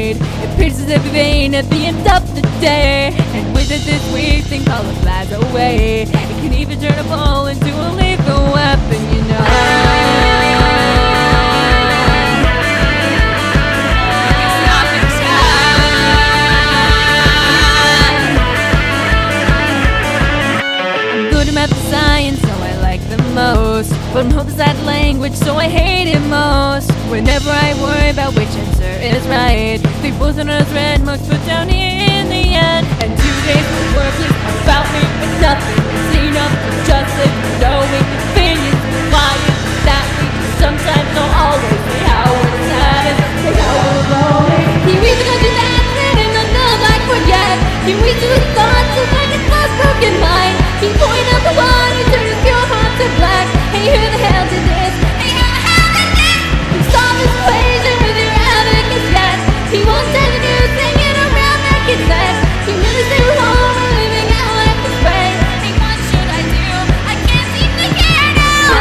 right. It pierces every vein at the end of the day, and with it this weird thing called a flies away. It can even turn a ball into a lethal weapon, you know. Science, so I like the most, but hope is that language, so I hate it most. Whenever I worry about which answer is right, they both on us red most put down in the end. And 2 days of worthless about me, but nothing is enough to just live knowing opinions. Why is it that we sometimes don't always say how we're sad, say how we're lonely? Can we even do that and not know like we're yet? Can we do thoughts of like a lost broken mind? He point out the one who turned his pure heart to black. Hey, who the hell did this? Hey, who the hell did this? You solve this equation with your abacus, yes. He won't tell you new singing around like it's that. He really stay home or living out like this way. Hey, what should I do? I can't seem to care now.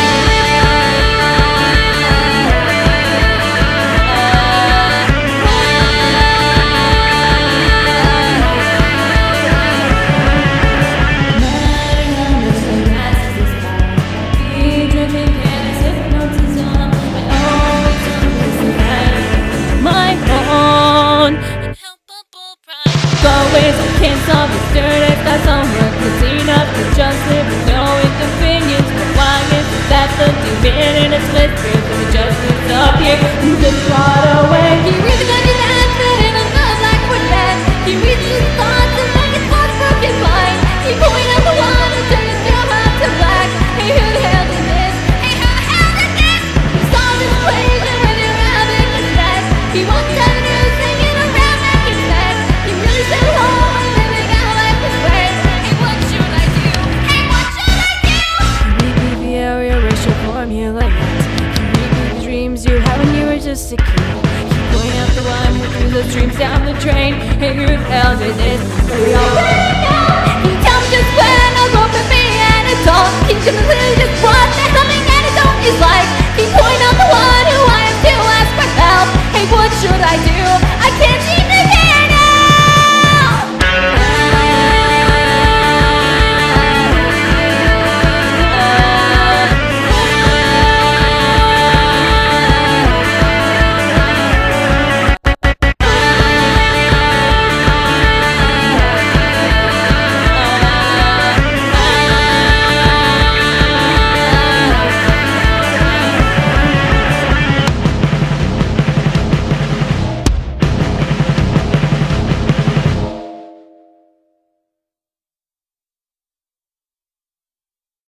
Always I can't solve this dirt if that's all work. It's enough to just live with no inconvenience. But why is it that the demon in a split feels that we just disappear? You just got away. He really got his ass fit in a love like we're dead. He reads his thoughts and like his heart's broken mind. He point out the one who turned his pure heart to black. Hey, who the hell did this? Hey, who the hell did this? He solved this equation with your abacus set. He won't tell you singing around like it's dead. He really said home and living out like this way. Hey, what should I do? Hey, what should I do? Can we be the area racial formula yet? Can we be the dreams you had when you were just a kid? Keep going out the one who threw those dreams down the drain. Hey, who the hell did this? But we all really know. He tell me just when I'll go for me and it's all. He's gonna lose just what the humming antidote is like. He point out the one who I am to ask for help. Hey, what should I do? I can't